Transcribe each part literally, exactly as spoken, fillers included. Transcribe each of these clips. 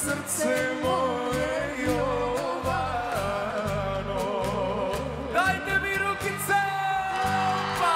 srce moje Jovano. Dajte mi rukice! Opa!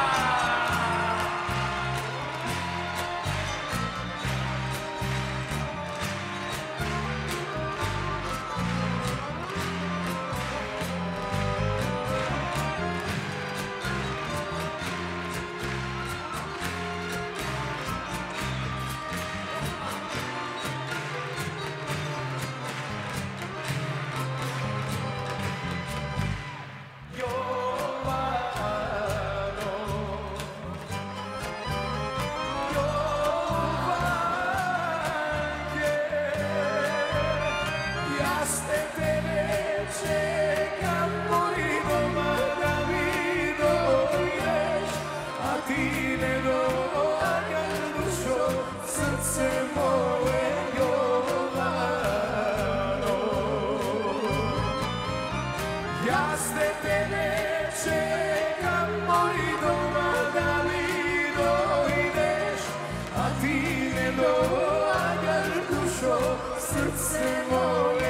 Ja s tebe čekam, moj doma da mi dojdeš, a ti ne dođeš dušo, srce moje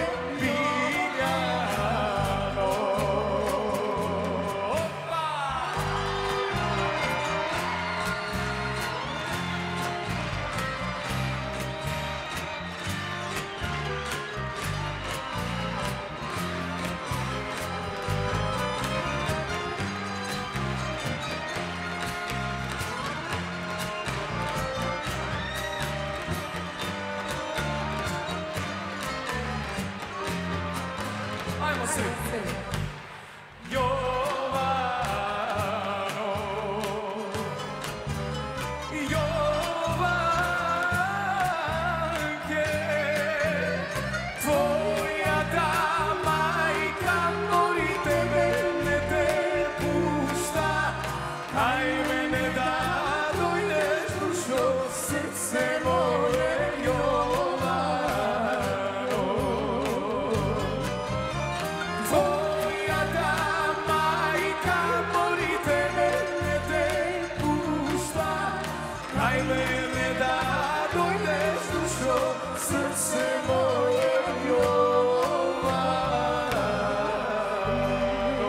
Biljano. Ajmo svi. Jovano, Jovanke, tvoja ta majka mori tebe ne te pušta, kaj mene da dojdeš dušo, srce moje Jovano. Tvoja ta majka mori tebe ne te pušta, kaj mene da dojdeš dušo, srce moje Jovano.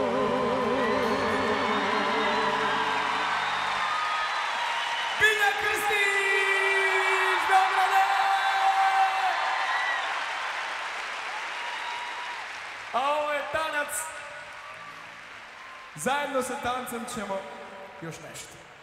Bilja Krstić, Beograde! A ovo je tanac. Zajedno sa tancem ćemo još nešto.